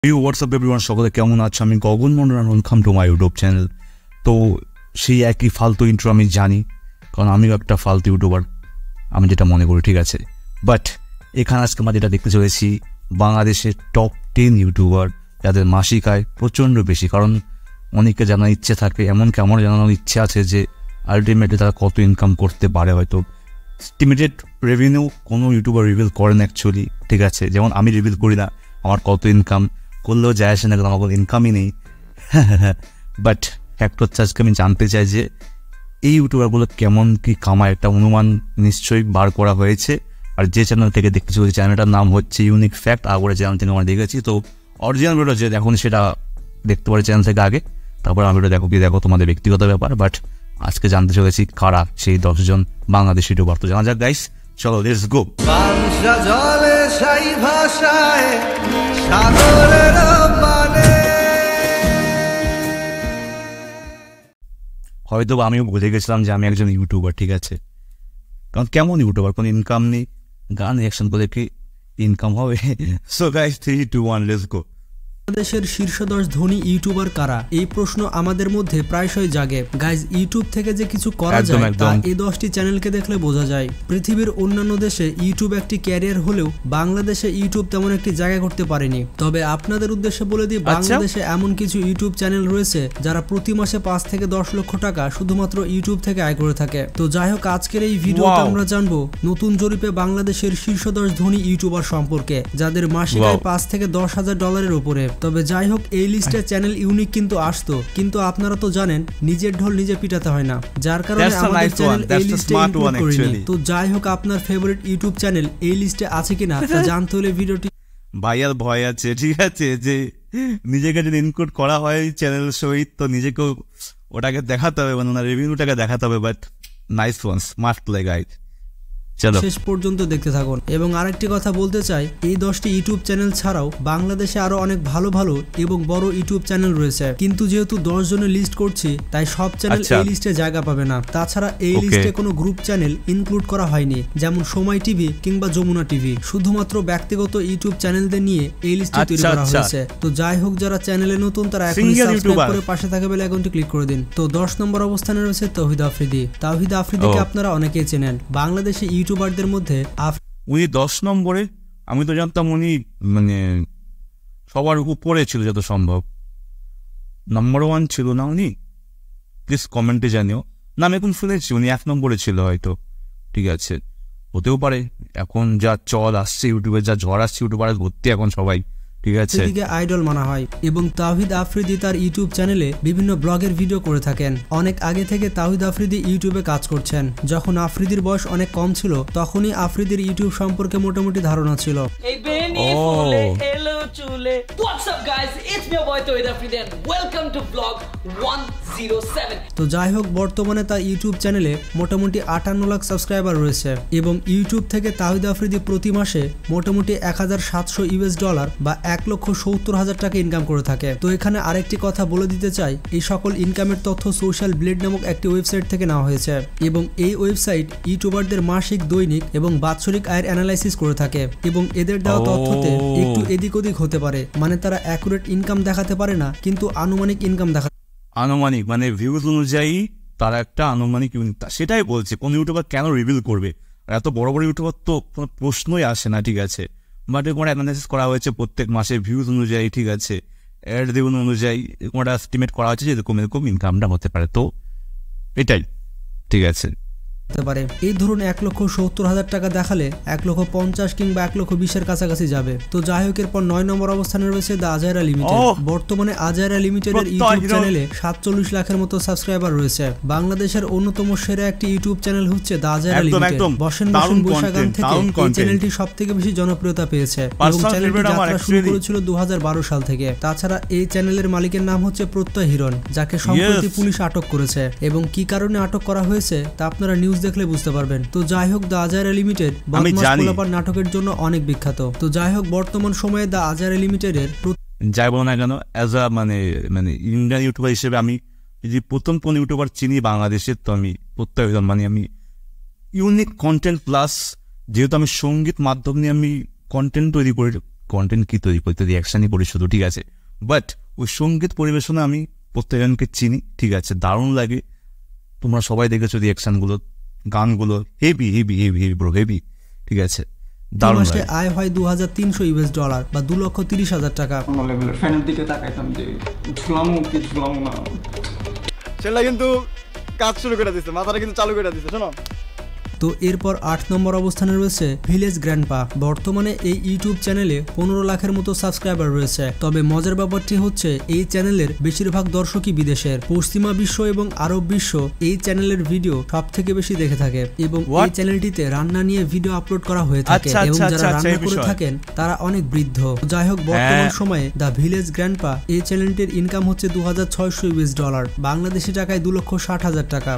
WhatsApp everyone, সকলে কেমন আছে? আমি Gagan Mondal, welcome to my YouTube channel. তো সেই একই ফালতু ইন্ট্রো আমি জানি, কারণ আমিও একটা ফালতু ইউটিউবার, আমি যেটা মনে করি, ঠিক আছে। বাট এখানে আজকে আমরা যেটা দেখতে চলেছি, বাংলাদেশের টপ 10 ইউটিউবার যাদের মাসিক আয় প্রচণ্ড বেশি। কারণ অনেকে জানার ইচ্ছে থাকে, এমনকি আমার জানানোর ইচ্ছে আছে যে আলটিমেটলি তারা কত ইনকাম করতে পারে। হয়তো এস্টিমেটেড রেভিনিউ কোনো ইউটিউবার রিভিল করেন অ্যাকচুয়ালি, ঠিক আছে। যেমন আমি রিভিল করি না আমার কত ইনকাম, করলেও যায় আসে না, কারণ আমার কোনো ইনকামই নেই। বাট ফ্যাক্ট হচ্ছে আজকে আমি জানতে চাই যে এই ইউটিউবারগুলো কেমন কি কামায়, একটা অনুমান নিশ্চয়ই বার করা হয়েছে। আর যে চ্যানেল থেকে দেখতে চলেছি, চ্যানেলটার নাম হচ্ছে ইউনিক ফ্যাক্ট। আগরে চ্যানেল থেকে আমরা দেখেছি, তো অরিজিনাল ভিডিও যে এখন সেটা দেখতে পারি চ্যানেল থেকে আগে, তারপর আমি দেখো কি দেখো তোমাদের ব্যক্তিগত ব্যাপার। বাট আজকে জানতে চলেছি কারা সেই 10 জন বাংলাদেশি ইউটিউবার। তো জানা যাক গাইস, চলো লেটস গো। হয়তো আমিও বুঝে গেছিলাম যে আমি একজন ইউটিউবার, ঠিক আছে। কারণ কেমন ইউটিউবার, কোনো ইনকাম নেই, গান রিয়াকশন করে কি ইনকাম হবে? So guys 3, 2, 1 let's go. বাংলাদেশের শীর্ষ 10 ধনী ইউটিউবার কারা, এই প্রশ্ন আমাদের মধ্যে প্রায়শই জাগে। গাইজ, ইউটিউব থেকে যে কিছু করা যায় তা এই 10টি চ্যানেলকে দেখলে বোঝা যায়। পৃথিবীর অন্যান্য দেশে ইউটিউব একটি ক্যারিয়ার হলেও বাংলাদেশে ইউটিউব তেমন একটি জায়গা করতে পারেনি। তবে আপনাদের উদ্দেশ্যে বলে দিই, বাংলাদেশে এমন কিছু ইউটিউব চ্যানেল রয়েছে যারা প্রতি মাসে 5 থেকে 10 লক্ষ টাকা শুধুমাত্র ইউটিউব থেকে আয় করে থাকে। তো যাই হোক, আজকের এই ভিডিওতে আমরা জানবো নতুন জরিপে বাংলাদেশের শীর্ষ 10 ধনী ইউটিউবার সম্পর্কে, যাদের মাসিক আয় 5 থেকে 10 হাজার ডলারের উপরে। তবে যাই হোক, এই লিস্টে চ্যানেল ইউনিক কিন্তু আসতো, কিন্তু আপনারা তো জানেন নিজের ঢোল নিজে পিটাতে হয় না, যার কারণে আমাদের চ্যানেল এই লিস্টে ইনক্লুড করিনি। তো যাই হোক, আপনার ফেভারিট ইউটিউব চ্যানেল এই লিস্টে আছে কিনা তা জানতে হলে ভিডিওটি ভাইয়ার ভয় আছে, ঠিক আছে, যে নিজেকে যদি ইনক্লুড করা হয় চ্যানেল সহিত, তো নিজেকেও ওটাকে দেখাতে হবে, মানে ওনার রিভিউটাকে দেখাতে হবে। But nice one, smart play guide. শেষ পর্যন্ত দেখতে থাকুন। এবং আরেকটি কথা বলতে চাই, এই 10টি ইউটিউব চ্যানেল ছাড়াও বাংলাদেশে আরো অনেক ভালো ভালো এবং বড় ইউটিউব চ্যানেল রয়েছে, কিন্তু যেহেতু 10 জনের লিস্ট করছি তাই সব চ্যানেল এই লিস্টে জায়গা পাবে না। তাছাড়া এই লিস্টে কোনো গ্রুপ চ্যানেল ইনক্লুড করা হয়নি, যেমন সময় টিভি কিংবা যমুনা টিভি। শুধুমাত্র ব্যক্তিগত ইউটিউব চ্যানেলদের নিয়ে এই লিস্টটি তৈরি করা হয়েছে। তো যাই হোক, যারা চ্যানেলে নতুন তারা এখনই সাবস্ক্রাইব করে পাশে থাকা বেল আইকনটি ক্লিক করে দিন। তো 10 নম্বর অবস্থানে রয়েছে তাওহিদ আফ্রিদি। তাওহিদ আফ্রিদিকে আপনারা অনেকেই চেনেন, বাংলাদেশি ইউটিউবারদের মধ্যে উনি 10 নম্বরে। আমি তো জানতাম উনি মানে সবার উপরে ছিল, যত সম্ভব নাম্বার 1 ছিল না উনি? প্লিজ কমেন্টে জানিও। না, আমি এখন শুনেছি উনি 1 নম্বরে ছিল হয়তো, ঠিক আছে, হতেও পারে। এখন যা চল আসছে ইউটিউবে, যা ঝড় আসছে ইউটিউবারে ভর্তি এখন সবাই, ঠিক আছে, দিকে আইডল মানা হয়। এবং তাওহিদ আফ্রিদি তার ইউটিউব চ্যানেলে বিভিন্ন ব্লগের ভিডিও করে থাকেন। অনেক আগে থেকে তাওহিদ আফ্রিদি ইউটিউবে কাজ করছেন। যখন আফ্রিদির বয়স অনেক কম ছিল, তখনই আফ্রিদির ইউটিউব সম্পর্কে মোটামুটি ধারণা ছিল। তো যাই হোক, বর্তমানে তার ইউটিউব চ্যানেলে মোটামুটি 58 লাখ সাবস্ক্রাইবার রয়েছে। এবং ইউটিউব থেকে তাওহিদ আফ্রিদি প্রতি মাসে মোটামুটি $1700 বা 1,70,000 টাকা ইনকাম করে থাকে। তো এখানে আরেকটি কথা বলে দিতে চাই, এই সকল ইনকামের তথ্য সোশ্যাল ব্লেড নামক একটি ওয়েবসাইট থেকে নেওয়া হয়েছে। এবং এই ওয়েবসাইট ইউটিউবারদের মাসিক, দৈনিক এবং বাৎসরিক আয়ের অ্যানালাইসিস করে থাকে। এবং এদের দেওয়া তথ্যতে একটু এদিক ওদিক হতে পারে, মানে তারা অ্যাকুরেট ইনকাম দেখাতে পারে না, কিন্তু আনুমানিক ইনকাম আনুমানিক মানে ভিউজ অনুযায়ী তারা একটা আনুমানিক, সেটাই বলছে। কোন ইউটিউবার কেন রিভিল করবে? এত বড় বড় ইউটিউবার তো কোনো প্রশ্নই আসে না, ঠিক আছে। বাট এরকম অ্যানালাইসিস করা হয়েছে প্রত্যেক মাসে ভিউজ অনুযায়ী, ঠিক আছে, অ্যাড রেভিনিউ অনুযায়ী এরকম একটা এস্টিমেট করা হয়েছে যে এরকম এরকম ইনকামটা হতে পারে। তো এটাই, ঠিক আছে। পারে এই ধরুন 1,70,000 টাকা দেখালে 1,50,000 কিংবা 1,20,000 কাছাকাছি যাবে। তো যাই হোক, এরপর 9 নম্বর অবস্থানে রয়েছে দ্য আজাইরা লিমিটেড। বর্তমানে আজাইরা লিমিটেডের ইউটিউব চ্যানেলে 47 লাখের মতো সাবস্ক্রাইবার রয়েছে। বাংলাদেশের অন্যতম সেরা একটি ইউটিউব চ্যানেল হচ্ছে দ্য আজাইরা লিমিটেড। বসেন বৈশা গান থেকে এই চ্যানেলটি সবথেকে বেশি জনপ্রিয়তা পেয়েছে এবং চ্যানেলটি যাত্রা শুরু করেছিল 2012 সাল থেকে। তাছাড়া এই চ্যানেলের মালিকের নাম হচ্ছে প্রত্যয় হিরণ, যাকে সম্প্রতি পুলিশ আটক করেছে। এবং কি কারণে আটক করা হয়েছে তা আপনারা নিউজ দেখলে বুঝতে পারবেন। তো যাই হোক, দ্য আজাইরা লিমিটেড বদমাশ পোলাপান নাটকের জন্য অনেক বিখ্যাত। তো যাই হোক, বর্তমান সময়ে দ্য আজাইরা লিমিটেডের যাই বলো না কেন, অ্যাজ আ মানে ইন্ডিয়ান ইউটিউবার হিসেবে আমি যদি প্রথম কোন ইউটিউবার চিনি বাংলাদেশের, তো আমি প্রত্যেক মানে আমি ইউনিক কন্টেন্ট প্লাস, যেহেতু আমি সঙ্গীত মাধ্যম নিয়ে আমি কন্টেন্ট তৈরি কন্টেন্ট কি তৈরি করতে রিয়াকশনই করি শুধু, ঠিক আছে। বাট ওই সঙ্গীত পরিবেশনে আমি প্রত্যেকজনকে চিনি, ঠিক আছে, দারুণ লাগে। তোমরা সবাই দেখেছো রিয়াকশনগুলো, গানগুলো heavy heavy heavy heavy bro, heavy, ঠিক আছে, দারুণ লাগে। আয় হয় $2300 বা $2,30,000 টাকা। ফ্যানের দিকে তাকাইতাম যে ঝুলামো কি ঝুলামো না, সেটা কিন্তু কাজ শুরু করে দিচ্ছে, মাথাটা কিন্তু চালু করে দিচ্ছে। শোনো, তো এরপর 8 নম্বর অবস্থানে রয়েছে ভিলেজ গ্র্যান্ডপা। বর্তমানে এই ইউটিউব চ্যানেলে 15 লাখের মতো সাবস্ক্রাইবার রয়েছে। তবে মজার ব্যাপারটি হচ্ছে এই চ্যানেলের বেশিরভাগ দর্শকই বিদেশের। পশ্চিমা বিশ্ব এবং আরব বিশ্ব এই চ্যানেলের ভিডিও সব থেকে বেশি দেখে থাকে এবং এই চ্যানেলটিতে রান্না নিয়ে ভিডিও আপলোড করা হয়ে থাকে এবং যারা রান্না করে থাকেন তারা অনেক বৃদ্ধ। যাই হোক, বর্তমান সময়ে দ্য ভিলেজ গ্র্যান্ডপা এই চ্যানেলটির ইনকাম হচ্ছে $2600, বাংলাদেশি টাকায় $2,60,000 টাকা।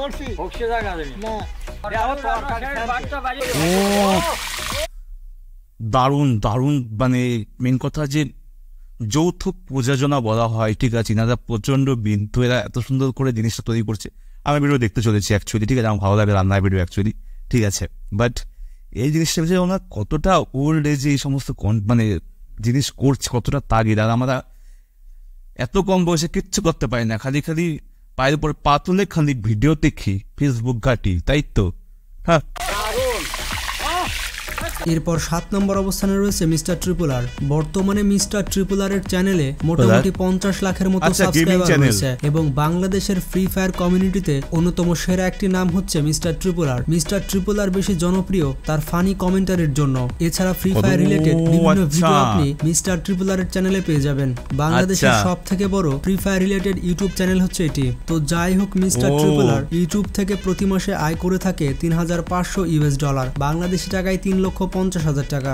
দারুণ দারুণ, মানে মেন কথা যে যৌথ প্রযোজনা বলা হয়, ঠিক আছে, এনারা প্রচন্ড বিদ্ধ, এরা এত সুন্দর করে জিনিসটা তৈরি করছে। আমি ভিডিও দেখতে চলেছি অ্যাকচুয়ালি, ঠিক আছে, আমার ভালো লাগে রান্নার ভিডিও অ্যাকচুয়ালি, ঠিক আছে। বাট এই জিনিসটা হচ্ছে ওনার কতটা ওল্ড এজে এই সমস্ত মানে জিনিস করছে, কতটা তাগিদ। আর আমরা এত কম বয়সে কিচ্ছু করতে পারি না, খালি খালি পায়ের উপর পা তুলে খালি ভিডিও দেখি, ফেসবুক ঘাটি, তাই তো। হ্যাঁ, এরপর 7 নম্বর অবস্থানে রয়েছে মিস্টার ট্রিপল আর। বর্তমানে মিস্টার ট্রিপল আর এর চ্যানেলে মোটামুটি 50 লাখের মতো সাবস্ক্রাইবার রয়েছে এবং বাংলাদেশের ফ্রি ফায়ার কমিউনিটিতে অন্যতম সেরা একটি নাম হচ্ছে mister triple R. Mister triple R বেশি জনপ্রিয় তার ফানি কমেন্টারির জন্য। এছাড়া ফ্রি ফায়ার রিলেটেড বিভিন্ন ভিডিও আপনি মিস্টার ট্রিপল আর এর চ্যানেলে পেয়ে যাবেন। বাংলাদেশের সব থেকে বড় free fire related YouTube channel হচ্ছে এটি। তো যাই হোক, মিস্টার ট্রিপল আর ইউটিউব থেকে প্রতি মাসে আয় করে থাকে $3,500, বাংলাদেশি টাকায় $3,50,000 টাকা।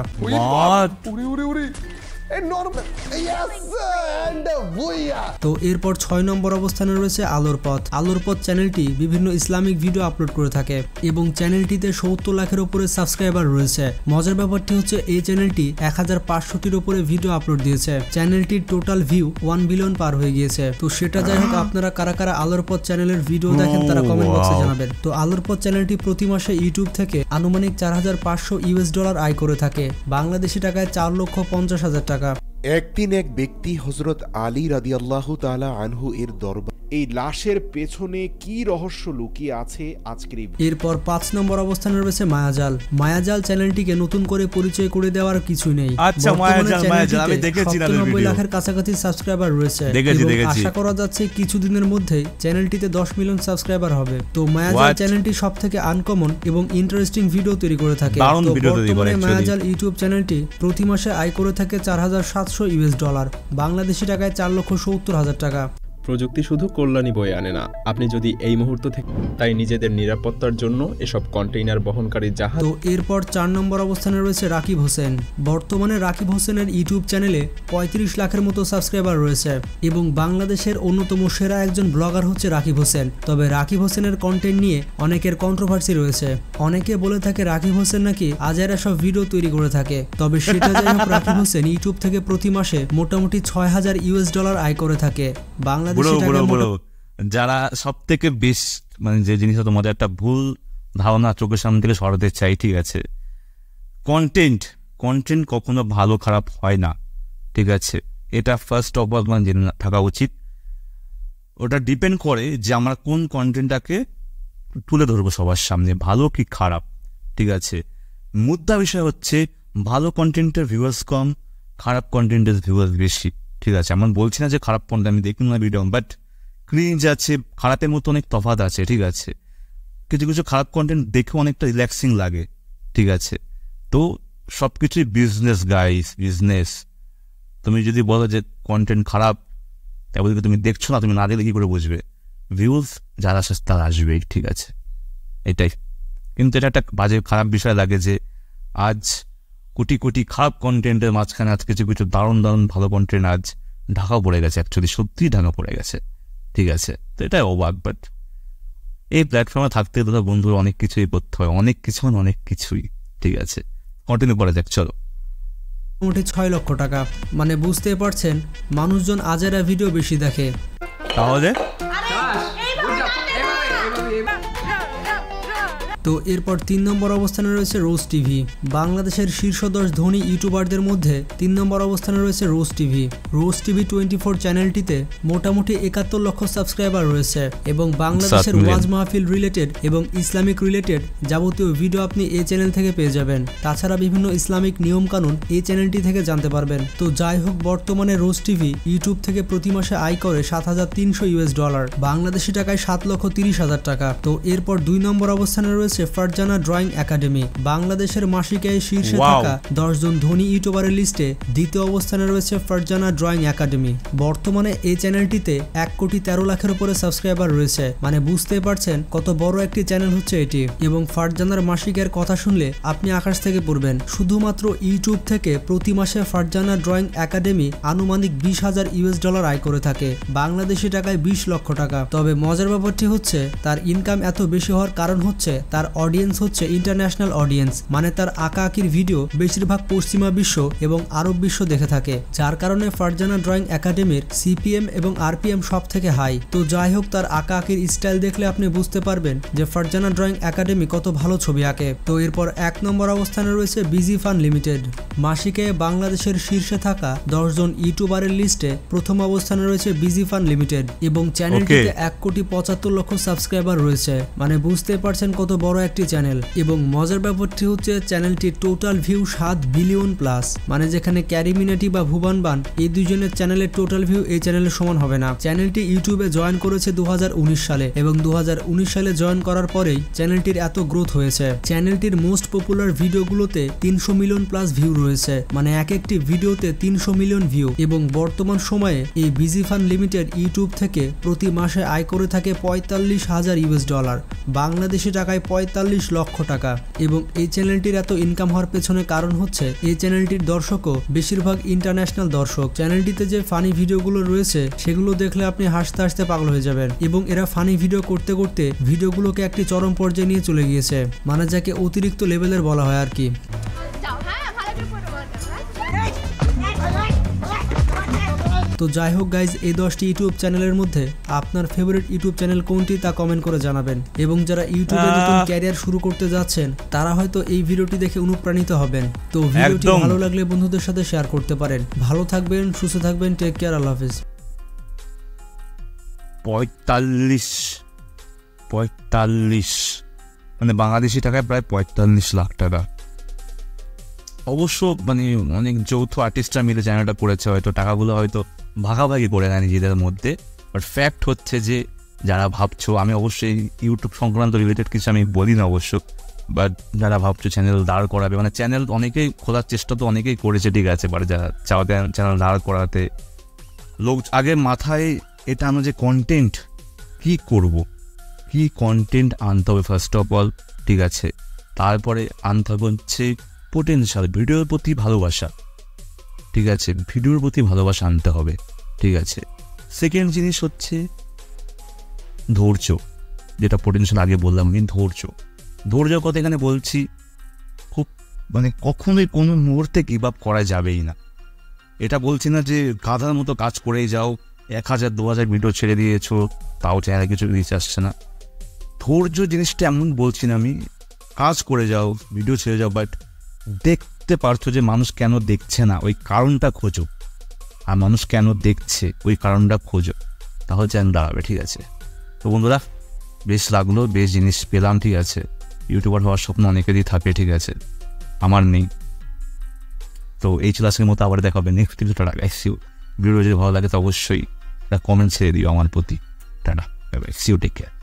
তো এরপর 6 নম্বর অবস্থানে রয়েছে আলোর পথ। আলোর পথ চ্যানেলটি বিভিন্ন ইসলামিক ভিডিও আপলোড করে থাকে এবং চ্যানেলটিতে 70 লাখের উপরে সাবস্ক্রাইবার রয়েছে। মজার ব্যাপারটি হচ্ছে এই চ্যানেলটি 1500টির উপরে ভিডিও আপলোড দিয়েছে। চ্যানেলটির টোটাল ভিউ 1 বিলিয়ন পার হয়ে গিয়েছে। তো সেটা যাই হোক, আপনারা কারা কারা আলোর পথ চ্যানেলের ভিডিও দেখেন তারা কমেন্ট বক্সে জানাবেন। তো আলোর পথ চ্যানেলটি প্রতি মাসে ইউটিউব থেকে আনুমানিক $4,500 আয় করে থাকে, বাংলাদেশি টাকায় $4,50,000 টাকা। একদিন এক ব্যক্তি হযরত আলী রাদিয়াল্লাহু তাআলা আনহু এর দরবার। এই লাশের পেছনে কি রহস্য লুকিয়ে আছে আজকের এই। এরপর 5 নম্বর অবস্থানে রয়েছে মায়াজাল। মায়াজাল চ্যানেলটিকে নতুন করে পরিচয় করে দেওয়ার কিছুই নেই। আচ্ছা, মায়াজাল আমি দেখেছি না, 90 লাখের কাছাকাছি সাবস্ক্রাইবার রয়েছে। আশা করা যাচ্ছে কিছুদিনের মধ্যেই চ্যানেলটিতে 10 মিলিয়ন সাবস্ক্রাইবার হবে। তো মায়াজাল চ্যানেলটি সবথেকে আনকমন এবং ইন্টারেস্টিং ভিডিও তৈরি করে থাকে। তো বর্তমানে মায়াজাল ইউটিউব চ্যানেলটি প্রতি মাসে আয় করে থাকে $4,700, বাংলাদেশি টাকায় $4,70,000 টাকা। প্রযুক্তি শুধু কল্যাণী বয়ে আনে না, আপনি যদি এই মুহূর্ত থেকে তাই নিজেদের নিরাপত্তার জন্য এসব কন্টেইনার বহনকারী জাহাজ। তো এরপর 4 নম্বর অবস্থানে রয়েছে রাকিব হোসেন। বর্তমানে রাকিব হোসেনের ইউটিউব চ্যানেলে 35 লাখের মতো সাবস্ক্রাইবার রয়েছে এবং বাংলাদেশের অন্যতম সেরা একজন ব্লগার হচ্ছে রাকিব হোসেন। তবে রাকিব হোসেনের কন্টেন্ট নিয়ে অনেকের কন্ট্রোভার্সি রয়েছে। অনেকে বলে থাকে রাকিব হোসেন নাকি আজাইরা সব ভিডিও তৈরি করে থাকে। তবে সেটা যাই হোক, রাকিব হোসেন ইউটিউব থেকে প্রতি মাসে মোটামুটি $6,000 আয় করে থাকে। যারা সব থেকে বেশ মানে যে জিনিসটা তোমাদের একটা ভুল ধারণা চোখের সামনে থেকে সরাতে চাই, ঠিক আছে, কন্টেন্ট কখনো ভালো খারাপ হয় না, ঠিক আছে, এটা ফার্স্ট অফ অল মানে জেনে থাকা উচিত। ওটা ডিপেন্ড করে যে আমরা কোন কন্টেন্টটাকে তুলে ধরবো সবার সামনে, ভালো কি খারাপ, ঠিক আছে। মুদ্রা বিষয় হচ্ছে ভালো কন্টেন্টের ভিউয়ার্স কম, খারাপ কন্টেন্টের ভিউয়ার্স বেশি, ঠিক আছে। এমন বলছি না যে খারাপ কন্টেন্ট আমি দেখি না ভিডিও, বাট ক্রিঞ্জ আছে, খারাপের মতো অনেক তফাৎ আছে, ঠিক আছে। কিছু কিছু খারাপ কন্টেন্ট দেখে অনেকটা রিল্যাক্সিং লাগে, ঠিক আছে। তো সব কিছুই বিজনেস গাইস, বিজনেস। তুমি যদি বলো যে কন্টেন্ট খারাপ, তারপরে তুমি দেখছো না, তুমি না দেখলে কি করে বুঝবে? ভিউজ যারা আসে তারা আসবেই, ঠিক আছে, এটাই। কিন্তু এটা একটা বাজে খারাপ বিষয় লাগে যে আজ কোটি কোটি খারাপ কন্টেন্টের মাঝখানে আজ কিছু কিছু দারুণ দারুণ ভালো কন্টেন্ট আজ ঢাকা পড়ে গেছে, অ্যাকচুয়ালি সত্যিই ঢাকা পড়ে গেছে, ঠিক আছে। তো এটাই অবাক। বাট এই প্ল্যাটফর্মে থাকতে দাদা বন্ধুরা অনেক কিছুই করতে হয়, অনেক কিছুই, ঠিক আছে। কন্টিনিউ করা যাক, চলো। মোটামুটি $6 লক্ষ টাকা, মানে বুঝতে পারছেন মানুষজন আজাইরা ভিডিও বেশি দেখে। তাহলে তো এরপর 3 নম্বর অবস্থানে রয়েছে রোজ টিভি। বাংলাদেশের শীর্ষ 10 ধনী ইউটিউবারদের মধ্যে 3 নম্বর অবস্থানে রয়েছে রোজ টিভি। রোজ টিভি 24 চ্যানেলটিতে মোটামুটি 71 লক্ষ সাবস্ক্রাইবার রয়েছে এবং বাংলাদেশের ওয়াজ মাহফিল রিলেটেড এবং ইসলামিক রিলেটেড যাবতীয় ভিডিও আপনি এই চ্যানেল থেকে পেয়ে যাবেন। তাছাড়া বিভিন্ন ইসলামিক নিয়ম কানুন এই চ্যানেলটি থেকে জানতে পারবেন। তো যাই হোক, বর্তমানে রোজ টিভি ইউটিউব থেকে প্রতি মাসে আয় করে $7,300, বাংলাদেশি টাকায় 7,30,000 টাকা। তো এরপর 2 নম্বর অবস্থানে রয়েছে ফারজানা ড্রয়িং একাডেমি। বাংলাদেশের মাসিক আয়ে শীর্ষে থাকা 10 জন ধনী ইউটিউবারের লিস্টে দ্বিতীয় অবস্থানে রয়েছে ফারজানা ড্রয়িং একাডেমি। বর্তমানে এই চ্যানেলটিতে 1,13 লাখের উপরে সাবস্ক্রাইবার রয়েছে, মানে বুঝতে পারছেন কত বড় একটি চ্যানেল হচ্ছে এটি। এবং ফারজানার মাসিকের কথা শুনলে আপনি আকাশ থেকে পড়বেন। শুধুমাত্র ইউটিউব থেকে প্রতি মাসে ফারজানা ড্রয়িং একাডেমি আনুমানিক $20,000 আয় করে থাকে, বাংলাদেশি টাকায় 20 লক্ষ টাকা। তবে মজার ব্যাপারটি হচ্ছে তার ইনকাম এত বেশি হওয়ার কারণ হচ্ছে তার অডিয়েন্স হচ্ছে ইন্টারন্যাশনাল অডিয়েন্স, মানে তার আঁকা আঁকির ভিডিও বেশিরভাগ পশ্চিমা বিশ্ব এবং আরব বিশ্ব দেখে থাকে, যার কারণে ফারজানা ড্রয়িং একাডেমির সিপিএম এবং আরপিএম সব থেকে হাই। তো যাই হোক, তার আঁকা আঁকির স্টাইল দেখলে আপনি বুঝতে পারবেন যে ফারজানা ড্রয়িং একাডেমি কত ভালো ছবি আঁকে। তো এরপর 1 নম্বর অবস্থানে রয়েছে বিজি ফান লিমিটেড। মাসিকে বাংলাদেশের শীর্ষে থাকা 10 জন ইউটিউবারের লিস্টে প্রথম অবস্থানে রয়েছে বিজি ফান লিমিটেড এবং চ্যানেলটিতে 1,75,00,000 সাবস্ক্রাইবার রয়েছে, মানে বুঝতে পারছেন কত বড় একটি চ্যানেল। এবং মজার ব্যাপারটি হচ্ছে চ্যানেলটির টোটাল ভিউ 7 বিলিয়ন প্লাস, মানে যেখানে ক্যারি মিনাটি বা ভুবন বান এই দুজনের চ্যানেলের টোটাল ভিউ এই চ্যানেলের সমান হবে না। চ্যানেলটি ইউটিউবে জয়েন করেছে 2019 সালে এবং 2019 সালে জয়েন করার পরেই চ্যানেলটির এত গ্রোথ হয়েছে। চ্যানেলটির মোস্ট পপুলার ভিডিওগুলোতে 300 মিলিয়ন প্লাস ভিউ রয়েছে, মানে এক একটি ভিডিওতে 300 মিলিয়ন ভিউ। এবং বর্তমান সময়ে এই বিজি ফান লিমিটেড ইউটিউব থেকে প্রতি মাসে আয় করে থাকে $45,000, বাংলাদেশি টাকায় 45 লক্ষ টাকা। এবং এই চ্যানেলটির এত ইনকাম হওয়ার পেছনে কারণ হচ্ছে এই চ্যানেলটির দর্শকও বেশিরভাগ ইন্টারন্যাশনাল দর্শক। চ্যানেলটিতে যে ফানি ভিডিওগুলো রয়েছে সেগুলো দেখলে আপনি হাসতে হাসতে পাগল হয়ে যাবেন এবং এরা ফানি ভিডিও করতে করতে ভিডিওগুলোকে একটি চরম পর্যায়ে নিয়ে চলে গিয়েছে, মানে যাকে অতিরিক্ত লেভেলের বলা হয় আর কি। তো যাই হোক গাইজ, এই 10টি ইউটিউব চ্যানেলের মধ্যে আপনার ফেভারিট ইউটিউব চ্যানেল কোনটি তা কমেন্ট করে জানাবেন। এবং যারা ইউটিউবে নতুন ক্যারিয়ার শুরু করতে যাচ্ছেন তারা হয়তো এই ভিডিওটি দেখে অনুপ্রাণিত হবেন। তো ভিডিওটি ভালো লাগলে বন্ধুদের সাথে শেয়ার করতে পারেন। ভালো থাকবেন, সুস্থ থাকবেন, টেক কেয়ার, আল্লাহ হাফেজ। 45 মানে বাংলাদেশি টাকায় প্রায় 45 লাখ টাকা। অবশ্য মানে অনেক যৌথ আর্টিস্টরা মিলে চ্যানেলটা করেছে, হয়তো টাকাগুলো হয়তো ভাগাভাগি করে নেয় নিজেদের মধ্যে। বাট ফ্যাক্ট হচ্ছে যে যারা ভাবছো, আমি অবশ্যই ইউটিউব সংক্রান্ত রিলেটেড কিছু আমি বলি না অবশ্য, বাট যারা ভাবছো চ্যানেল দাঁড় করাবে, মানে চ্যানেল অনেকেই খোলার চেষ্টা তো অনেকেই করেছে, ঠিক আছে, বাট যারা চাও চ্যানেল দাঁড় করাতে লোক আগে মাথায় এটা আনো যে কন্টেন্ট কি করব, কি কন্টেন্ট আনতে হবে ফার্স্ট অফ অল, ঠিক আছে। তারপরে আনতে হবে হচ্ছে পোটেনশিয়াল, ভিডিওর প্রতি ভালোবাসা, ঠিক আছে, ভিডিওর প্রতি ভালোবাসা আনতে হবে, ঠিক আছে। সেকেন্ড জিনিস হচ্ছে ধৈর্য, যেটা পোটেনশিয়াল আগে বললাম আমি, ধৈর্যের কথা এখানে বলছি। খুব মানে কখনোই কোনো মুহূর্তে গিভ আপ করা যাবেই না। এটা বলছি না যে গাধার মতো কাজ করেই যাও, 1000-2000 ভিডিও ছেড়ে দিয়েছো তাও চ্যানেলে কিছু রিচ আসছে না। ধৈর্য জিনিসটা এমন বলছি না আমি, কাজ করে যাও, ভিডিও ছেড়ে যাও, বাট দেখতে পারছো যে মানুষ কেন দেখছে না ওই কারণটা খোঁজো, আর মানুষ কেন দেখছে ওই কারণটা খোঁজো, তাহলে চ্যানেল দাঁড়াবে, ঠিক আছে। তো বন্ধুরা, বেশ লাগলো, বেশ জিনিস পেলাম, ঠিক আছে। ইউটিউবার হওয়ার স্বপ্ন অনেকেরই থাকে, ঠিক আছে, আমার নেই। তো এই ছিল আজকের মতো, আবার দেখা হবে নেক্সট এপিসোডে। ভিডিও যদি ভালো লাগে তো অবশ্যই একটা কমেন্ট ছেড়ে দিও আমার প্রতি। Tata, bye bye, see you, take care.